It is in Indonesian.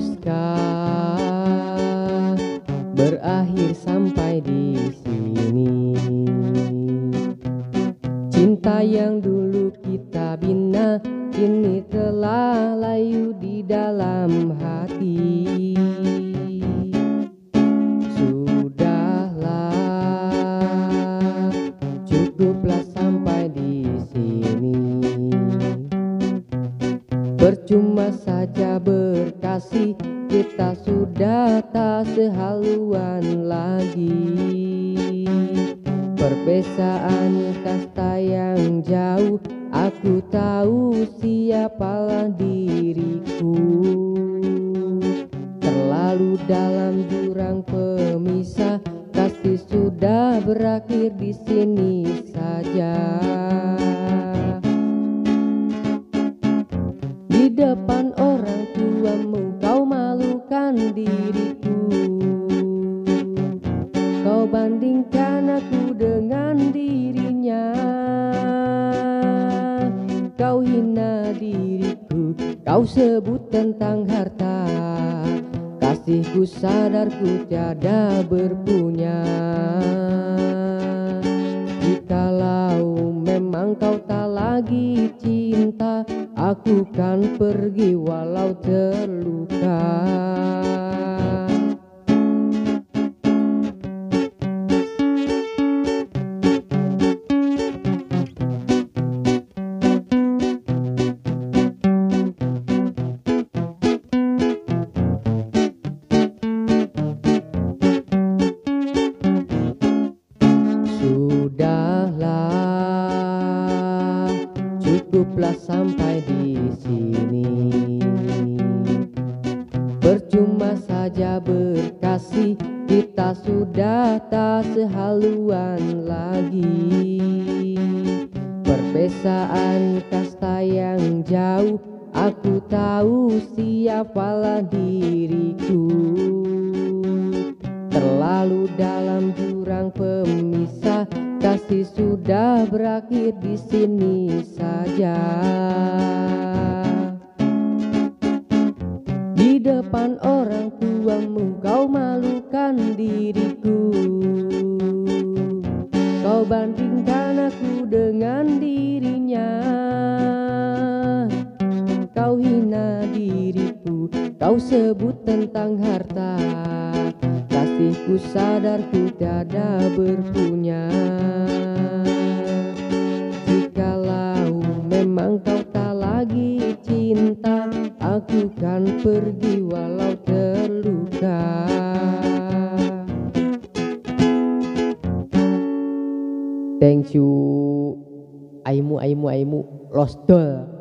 haruskah berakhir sampai di sini? Cinta yang dulu kita bina kini telah layu di dalam hati. Sudahlah, cukuplah sampai di sini. Percuma saja berkasih, kita sudah tak sehaluan lagi. Perbedaan kasta yang jauh, aku tahu siapalah diriku. Terlalu dalam jurang pemisah, kasih sudah berakhir di sini saja. Di depan orang tuamu kau malukan diriku. Kau bandingkan aku dengan dirinya. Kau hina diriku, kau sebut tentang harta. Kasihku sadarku tiada berpunya. Jikalau memang kau tak lagi cinta, aku kan pergi walau terluka. Sudahlah, cukuplah sampai di sini. Percuma saja berkasih, kita sudah tak sehaluan lagi. Perbedaan kasta yang jauh, aku tahu siapalah diriku. Terlalu dalam jurang pemisah, kasih sudah berakhir di sini saja. Di depan orang tuamu kau malukan diriku. Kau bandingkan aku dengan dirinya. Kau hina diriku, kau sebut tentang harta. Kasihku sadarku tiada berpunya. Jikalau memang kau tak lagi cinta, aku kan pergi walau terluka. Thank you. Aimu Lost Doll.